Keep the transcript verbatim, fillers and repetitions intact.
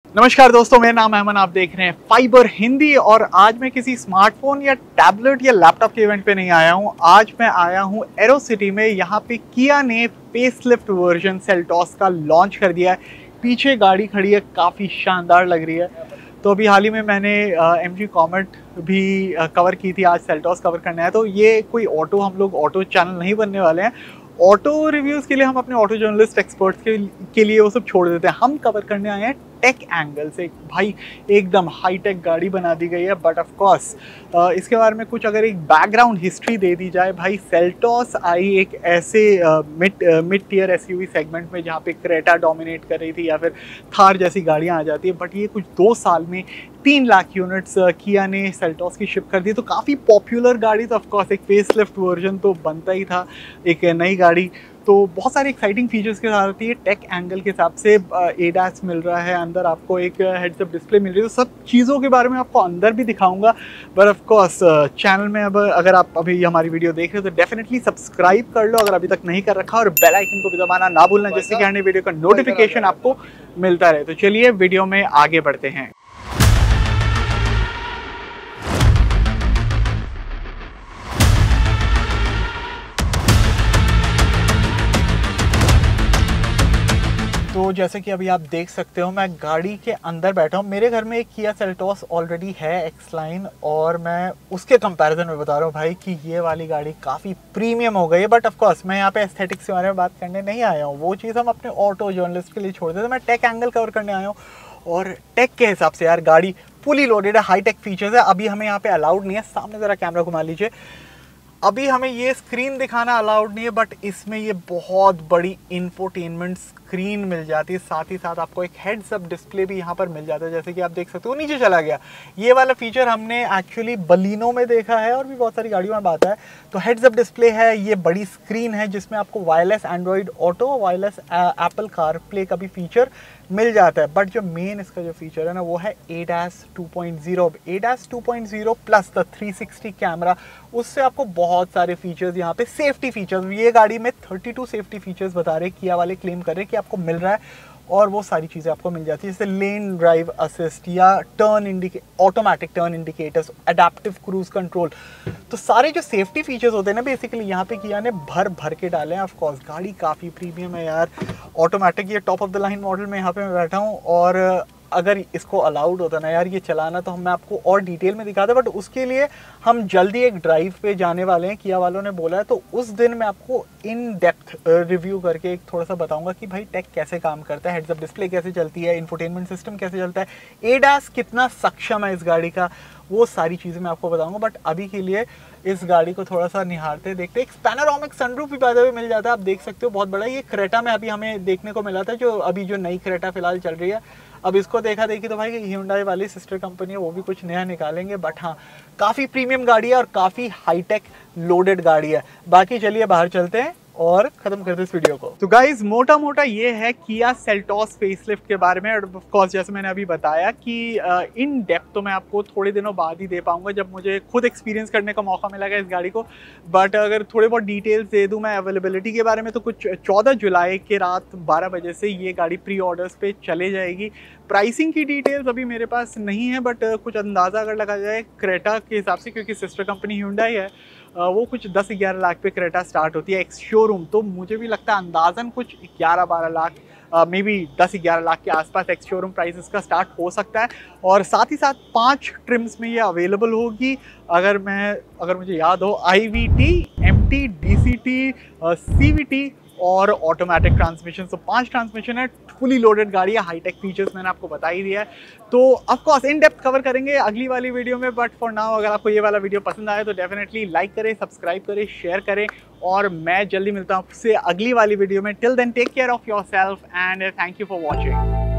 नमस्कार दोस्तों, मेरा नाम है अमन। आप देख रहे हैं फाइबर हिंदी। और आज मैं किसी स्मार्टफोन या टैबलेट या लैपटॉप के इवेंट पे नहीं आया हूँ। आज मैं आया हूँ एरो सिटी में। यहाँ पे किया ने फेसलिफ्ट वर्जन सेल्टॉस का लॉन्च कर दिया है। पीछे गाड़ी खड़ी है, काफ़ी शानदार लग रही है। तो अभी हाल ही में मैंने एम जी कॉमेट भी आ, कवर की थी। आज सेल्टॉस कवर करना है। तो ये कोई ऑटो, हम लोग ऑटो चैनल नहीं बनने वाले हैं। ऑटो रिव्यूज़ के लिए हम अपने ऑटो जर्नलिस्ट एक्सपर्ट्स के, के लिए वो सब छोड़ देते हैं। हम कवर करने आए हैं टेक एंगल से। भाई एकदम हाई टेक गाड़ी बना दी गई है। बट ऑफ कोर्स इसके बारे में कुछ अगर एक बैकग्राउंड हिस्ट्री दे दी जाए, भाई सेल्टॉस आई एक ऐसे mid mid tier SUV segment में जहाँ पे क्रेटा डोमिनेट कर रही थी या फिर थार जैसी गाड़ियाँ आ जाती है। बट ये कुछ दो साल में तीन लाख यूनिट्स किया ने सेल्टॉस की शिप कर दी। तो काफ़ी पॉपुलर गाड़ी। तो ऑफकोर्स एक फेसलिफ्ट वर्जन तो बनता ही था, एक नई गाड़ी। तो बहुत सारे एक्साइटिंग फीचर्स के साथ आती है। टेक एंगल के हिसाब से एडास मिल रहा है, अंदर आपको एक हेड्स अप डिस्प्ले मिल रही है। तो सब चीज़ों के बारे में आपको अंदर भी दिखाऊंगा। बट ऑफ कोर्स चैनल में अब अगर आप अभी हमारी वीडियो देख रहे हो तो डेफिनेटली सब्सक्राइब कर लो अगर अभी तक नहीं कर रखा, और बेल आइकन को भी दबाना ना भूलना, जिससे कि हर वीडियो का नोटिफिकेशन आपको मिलता रहे। तो चलिए वीडियो में आगे बढ़ते हैं। तो जैसे कि अभी आप देख सकते हो, मैं गाड़ी के अंदर बैठा हूँ। मेरे घर में एक किया सेल्टॉस ऑलरेडी है, एक्स लाइन, और मैं उसके कंपैरिजन में बता रहा हूँ भाई कि ये वाली गाड़ी काफ़ी प्रीमियम हो गई है। बट ऑफ कोर्स मैं यहाँ पे एस्थेटिक्स के बारे में बात करने नहीं आया हूँ। वो चीज़ हम अपने ऑटो जर्नलिस्ट के लिए छोड़ देते। मैं टेक एंगल कवर करने आया हूँ। और टेक के हिसाब से यार गाड़ी फुली लोडेड है, हाई टेक फीचर्स है। अभी हमें यहाँ पे अलाउड नहीं है। सामने ज़रा कैमरा घुमा लीजिए। अभी हमें ये स्क्रीन दिखाना अलाउड नहीं है, बट इसमें ये बहुत बड़ी इंफोटेनमेंट स्क्रीन मिल जाती है। साथ ही साथ आपको एक हेड्स अप डिस्प्ले भी यहाँ पर मिल जाता है, जैसे कि आप देख सकते हो। नीचे चला गया। ये वाला फीचर हमने एक्चुअली बलिनो में देखा है और भी बहुत सारी गाड़ियों में आता है। तो हेड्स अप डिस्प्ले है, ये बड़ी स्क्रीन है जिसमें आपको wireless Android auto, wireless Apple car play का भी फीचर मिल जाता है। बट जो मेन इसका जो फीचर है ना, वो है ADAS two point zero. ADAS two point zero plus the three sixty camera, उससे आपको बहुत सारे फीचर्स यहाँ पे, सेफ्टी फीचर्स, ये गाड़ी में थर्टी टू सेफ्टी फीचर्स बता रहे, किया वाले क्लेम कर रहे कि आपको मिल रहा है। और वो सारी चीज़ें आपको मिल जाती है, जैसे लेन ड्राइव असिस्ट या turn indicator automatic turn indicators, adaptive cruise control. तो सारे जो सेफ्टी फीचर्स होते हैं ना, बेसिकली यहाँ पे किया ने भर भर के डाले हैं। ऑफ कोर्स गाड़ी काफ़ी प्रीमियम है यार। ऑटोमेटिक, ये top of the line model में यहाँ पे मैं बैठा हूँ। और अगर इसको अलाउड होता ना यार ये चलाना, तो हम मैं आपको और डिटेल में दिखाता। बट उसके लिए हम जल्दी एक ड्राइव पे जाने वाले हैं, किया वालों ने बोला है। तो उस दिन मैं आपको इन डेप्थ रिव्यू करके एक थोड़ा सा बताऊंगा कि भाई टेक कैसे काम करता है, हेड्स अप डिस्प्ले कैसे चलती है, इंफोटेनमेंट सिस्टम कैसे चलता है, एडास कितना सक्षम है इस गाड़ी का, वो सारी चीज़ें मैं आपको बताऊंगा। बट अभी के लिए इस गाड़ी को थोड़ा सा निहारते देखते। एक पैनोरामिक सनरूफ भी बाय द वे मिल जाता है, आप देख सकते हो, बहुत बड़ा। ये क्रेटा में अभी हमें देखने को मिला था, जो अभी जो नई क्रेटा फिलहाल चल रही है। अब इसको देखा देखी तो भाई ह्यूंडई वाली सिस्टर कंपनी है, वो भी कुछ नया निकालेंगे। बट हाँ, काफ़ी प्रीमियम गाड़ी है और काफ़ी हाईटेक लोडेड गाड़ी है। बाकी चलिए बाहर चलते हैं और खत्म करते इस वीडियो को। तो गाइज मोटा मोटा ये है किया सेल्टॉस फेसलिफ्ट के बारे में। और ऑफ कोर्स जैसे मैंने अभी बताया कि इन डेप्थ तो मैं आपको थोड़े दिनों बाद ही दे पाऊंगा, जब मुझे खुद एक्सपीरियंस करने का मौका मिलेगा इस गाड़ी को। बट अगर थोड़े बहुत डिटेल्स दे दूं मैं अवेलेबिलिटी के बारे में, तो कुछ चौदह जुलाई के रात बारह बजे से ये गाड़ी प्री ऑर्डर्स पे चले जाएगी। प्राइसिंग की डिटेल्स अभी मेरे पास नहीं है, बट कुछ अंदाज़ा अगर लगा जाए क्रेटा के हिसाब से, क्योंकि सिस्टर कंपनी ह्यूंडई है, वो कुछ दस ग्यारह लाख पे क्रेटा स्टार्ट होती है एक्स शोरूम। तो मुझे भी लगता है अंदाज़न कुछ ग्यारह बारह लाख, मे बी दस ग्यारह लाख के आसपास एक्स शोरूम प्राइस इसका स्टार्ट हो सकता है। और साथ ही साथ पांच ट्रिम्स में ये अवेलेबल होगी। अगर मैं अगर मुझे याद हो, I V T, M T, D C T, C V T और ऑटोमेटिक ट्रांसमिशन। तो पांच ट्रांसमिशन है, फुली लोडेड गाड़ी है, हाईटेक फीचर्स मैंने आपको बता ही दिया है। तो of course in depth cover करेंगे अगली वाली वीडियो में। बट फॉर नाउ अगर आपको ये वाला वीडियो पसंद आए तो डेफिनेटली लाइक करें, सब्सक्राइब करें, शेयर करें। और मैं जल्दी मिलता हूँ आपसे अगली वाली वीडियो में। Till then take care of yourself and thank you for watching.